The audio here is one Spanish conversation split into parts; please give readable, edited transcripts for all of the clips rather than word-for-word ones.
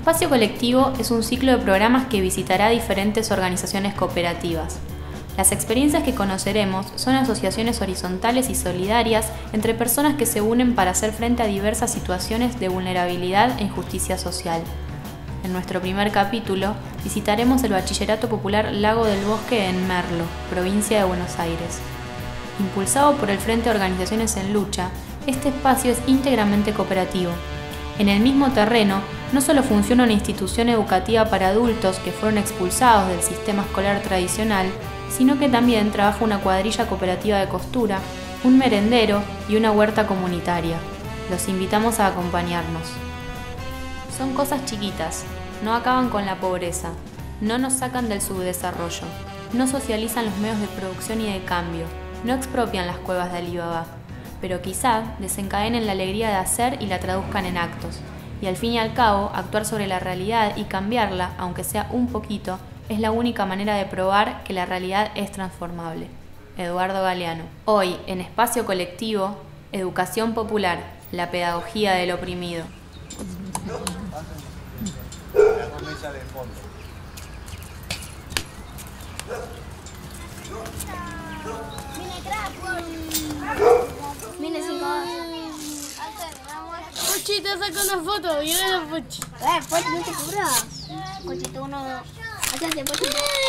Espacio Colectivo es un ciclo de programas que visitará diferentes organizaciones cooperativas. Las experiencias que conoceremos son asociaciones horizontales y solidarias entre personas que se unen para hacer frente a diversas situaciones de vulnerabilidad e injusticia social. En nuestro primer capítulo visitaremos el Bachillerato Popular Lago del Bosque en Merlo, provincia de Buenos Aires. Impulsado por el Frente de Organizaciones en Lucha, este espacio es íntegramente cooperativo. En el mismo terreno, no solo funciona una institución educativa para adultos que fueron expulsados del sistema escolar tradicional, sino que también trabaja una cuadrilla cooperativa de costura, un merendero y una huerta comunitaria. Los invitamos a acompañarnos. Son cosas chiquitas, no acaban con la pobreza, no nos sacan del subdesarrollo, no socializan los medios de producción y de cambio, no expropian las cuevas de Alibaba, pero quizá desencadenen la alegría de hacer y la traduzcan en actos. Y al fin y al cabo, actuar sobre la realidad y cambiarla, aunque sea un poquito, es la única manera de probar que la realidad es transformable. Eduardo Galeano. Hoy, en Espacio Colectivo, Educación Popular, la pedagogía del oprimido. Pochi, te saco una foto, mira la Pochi. Pochi, no te cubras. Pochi, tú no... Hacete, Pochi.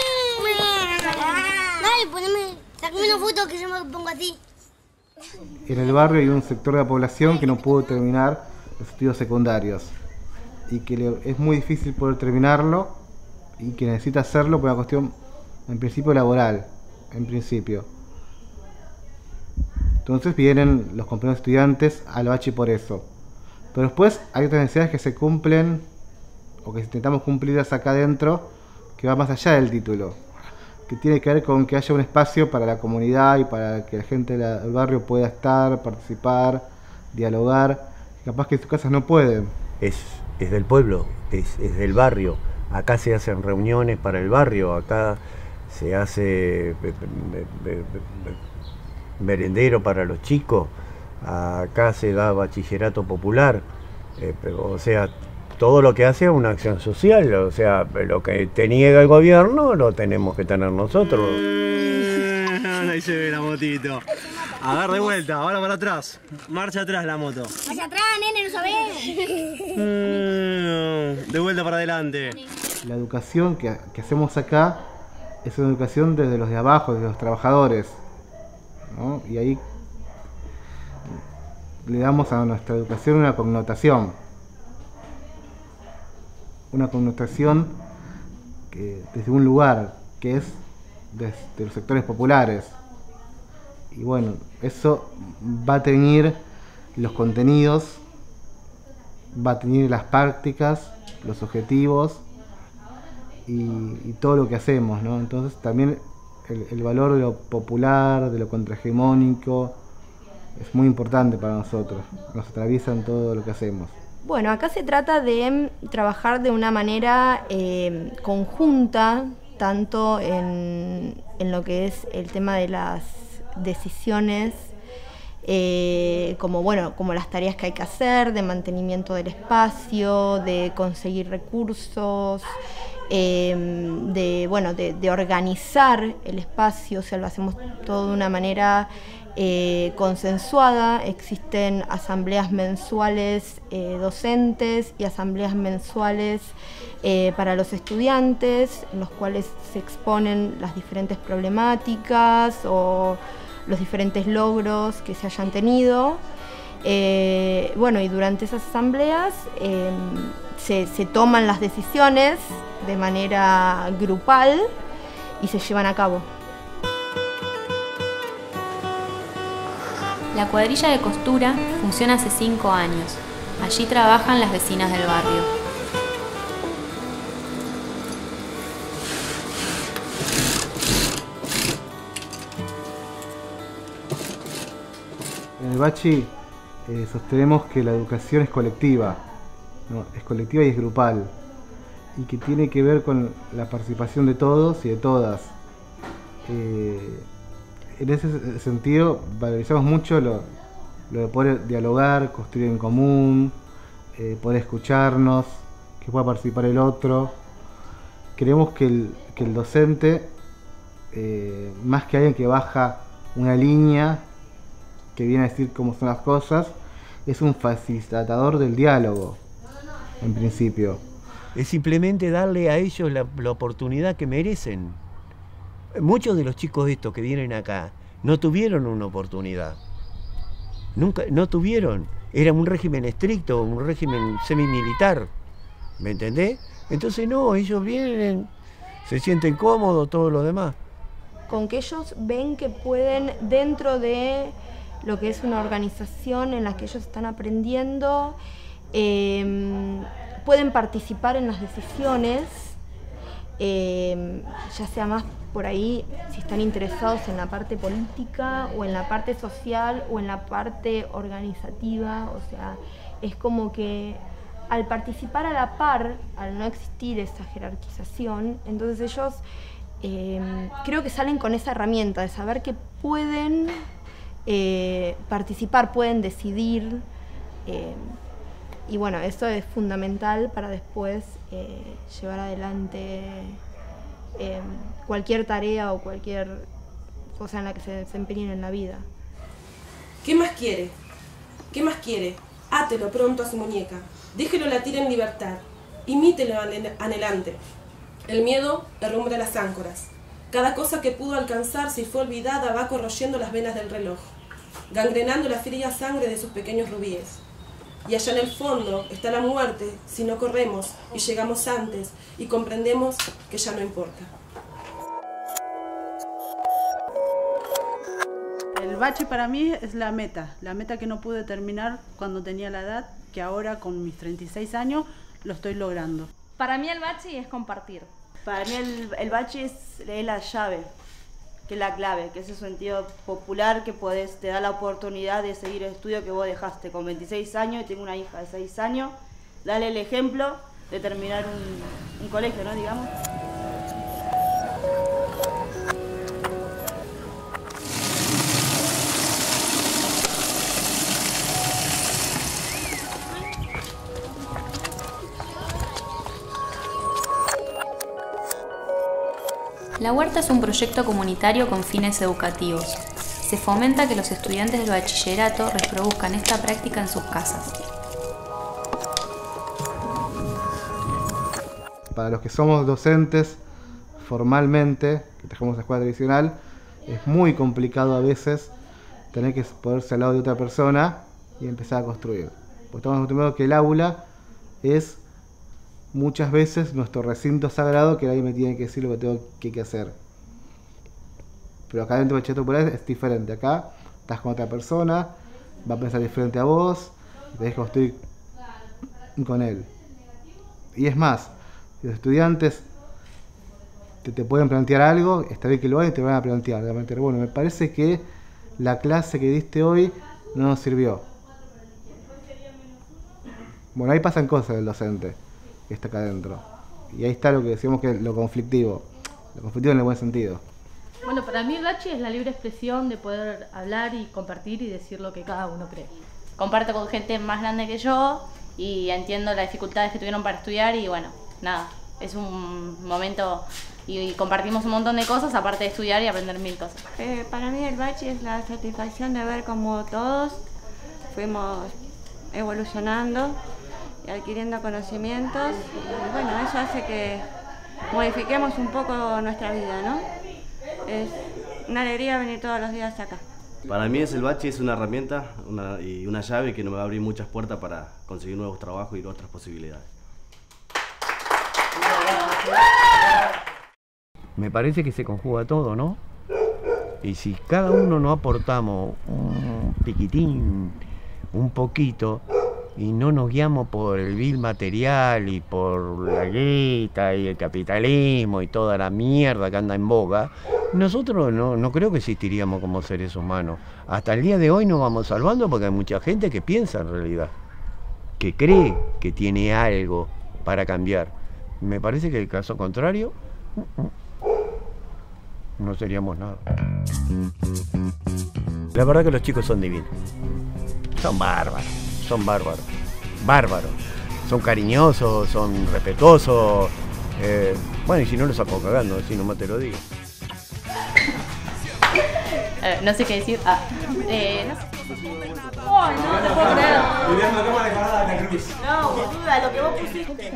Dale, sacame una foto que yo me pongo así. En el barrio hay un sector de la población que no pudo terminar los estudios secundarios y que es muy difícil poder terminarlo y que necesita hacerlo por una cuestión, en principio, laboral, en principio. Entonces vienen los compañeros estudiantes al bachi por eso. Pero después hay otras necesidades que se cumplen o que intentamos cumplirlas acá adentro, que va más allá del título, que tiene que ver con que haya un espacio para la comunidad y para que la gente del barrio pueda estar, participar, dialogar. Capaz que en sus casas no pueden. Es del pueblo, es del barrio. Acá se hacen reuniones para el barrio, acá se hace merendero para los chicos, acá se da bachillerato popular, o sea, todo lo que hace es una acción social, o sea, lo que te niega el gobierno lo tenemos que tener nosotros. Ahí se ve la motito. A ver, de vuelta, ahora para atrás. Marcha atrás la moto. Marcha atrás, nene, no sabés. De vuelta para adelante. La educación que hacemos acá es una educación desde los de abajo, desde los trabajadores, ¿no? Y ahí le damos a nuestra educación una connotación que, desde un lugar que es desde los sectores populares. Y bueno, eso va a teñir los contenidos, va a teñir las prácticas, los objetivos y todo lo que hacemos, ¿no? Entonces también el valor de lo popular, de lo contrahegemónico, es muy importante para nosotros, nos atraviesa en todo lo que hacemos. Bueno, acá se trata de trabajar de una manera conjunta, tanto en lo que es el tema de las decisiones, como las tareas que hay que hacer, de mantenimiento del espacio, de conseguir recursos, de organizar el espacio, o sea, lo hacemos todo de una manera consensuada. Existen asambleas mensuales docentes y asambleas mensuales para los estudiantes, en los cuales se exponen las diferentes problemáticas o los diferentes logros que se hayan tenido. Y durante esas asambleas se toman las decisiones de manera grupal y se llevan a cabo. La cuadrilla de costura funciona hace 5 años. Allí trabajan las vecinas del barrio. En el bachi sostenemos que la educación es colectiva, ¿no? Es colectiva y es grupal, y que tiene que ver con la participación de todos y de todas. En ese sentido valorizamos mucho lo de poder dialogar, construir en común, poder escucharnos, que pueda participar el otro. Creemos que el docente, más que alguien que baja una línea que viene a decir cómo son las cosas, es un facilitador del diálogo, en principio. Es simplemente darle a ellos la oportunidad que merecen. Muchos de los chicos estos que vienen acá no tuvieron una oportunidad. Nunca, no tuvieron. Era un régimen estricto, un régimen semimilitar. ¿Me entendés? Entonces no, ellos vienen, se sienten cómodos, todo lo demás. Con que ellos ven que pueden, dentro de lo que es una organización en la que ellos están aprendiendo, pueden participar en las decisiones, ya sea más por ahí si están interesados en la parte política o en la parte social o en la parte organizativa. O sea, es como que al participar a la par, al no existir esa jerarquización, entonces ellos creo que salen con esa herramienta de saber que pueden participar, pueden decidir, y bueno, eso es fundamental para después llevar adelante cualquier tarea o cualquier cosa en la que se desempeñen en la vida. ¿Qué más quiere? ¿Qué más quiere? Átelo pronto a su muñeca, déjelo latir en libertad, imítelo anhelante. El miedo herrumbra las áncoras. Cada cosa que pudo alcanzar, si fue olvidada, va corroyendo las venas del reloj, gangrenando la fría sangre de sus pequeños rubíes. Y allá en el fondo está la muerte si no corremos y llegamos antes y comprendemos que ya no importa. El bache para mí es la meta que no pude terminar cuando tenía la edad, que ahora con mis 36 años lo estoy logrando. Para mí el bache es compartir. Para mí el bache es la llave, que es la clave, que es ese sentido popular que te da la oportunidad de seguir el estudio que vos dejaste con 26 años y tengo una hija de 6 años. Dale el ejemplo de terminar un colegio, ¿no? Digamos. La Huerta es un proyecto comunitario con fines educativos. Se fomenta que los estudiantes del bachillerato reproduzcan esta práctica en sus casas. Para los que somos docentes formalmente, que trabajamos en la escuela tradicional, es muy complicado a veces tener que ponerse al lado de otra persona y empezar a construir. Porque estamos acostumbrados que el aula es muchas veces nuestro recinto sagrado, que nadie me tiene que decir lo que tengo que hacer. Pero acá dentro del bachillerato popular es diferente. Acá estás con otra persona, va a pensar diferente a vos, y tenés que construir con él. Y es más, si los estudiantes te pueden plantear algo, está bien que lo hagan y te van a plantear. Bueno, me parece que la clase que diste hoy no nos sirvió. Bueno, ahí pasan cosas del docente que está acá adentro. Y ahí está lo que decíamos que es lo conflictivo. Lo conflictivo en el buen sentido. Bueno, para mí el bache es la libre expresión de poder hablar y compartir y decir lo que cada uno cree. Comparto con gente más grande que yo y entiendo las dificultades que tuvieron para estudiar y bueno, nada, es un momento y compartimos un montón de cosas aparte de estudiar y aprender mil cosas. Para mí el bache es la satisfacción de ver cómo todos fuimos evolucionando y adquiriendo conocimientos y bueno, eso hace que modifiquemos un poco nuestra vida, ¿no? Es una alegría venir todos los días acá. Para mí el bache es una herramienta y una llave que nos va a abrir muchas puertas para conseguir nuevos trabajos y otras posibilidades. Me parece que se conjuga todo, ¿no? Y si cada uno nos aportamos un piquitín, un poquito, y no nos guiamos por el vil material y por la guita y el capitalismo y toda la mierda que anda en boga, nosotros no creo que existiríamos como seres humanos. Hasta el día de hoy nos vamos salvando porque hay mucha gente que piensa en realidad, que cree que tiene algo para cambiar. Me parece que el caso contrario, no seríamos nada. La verdad que los chicos son divinos. Son bárbaros. Son bárbaros. Bárbaros. son cariñosos, son respetuosos. Bueno, y si no lo saco cagando, si nomás te lo digo. No sé qué decir. No sé. ¡Ay, no te puedo creer! No, boluda, lo que vos pusiste.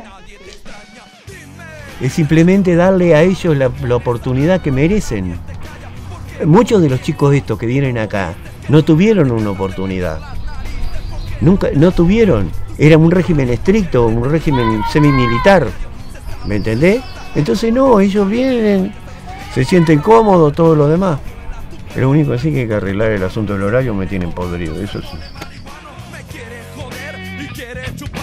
Es simplemente darle a ellos la oportunidad que merecen. Muchos de los chicos estos que vienen acá no tuvieron una oportunidad. Nunca, no tuvieron. Era un régimen estricto, un régimen semimilitar. ¿Me entendés? Entonces no, ellos vienen, se sienten cómodos, todo lo demás. Lo único que sí que hay que arreglar el asunto del horario, me tienen podrido, eso sí.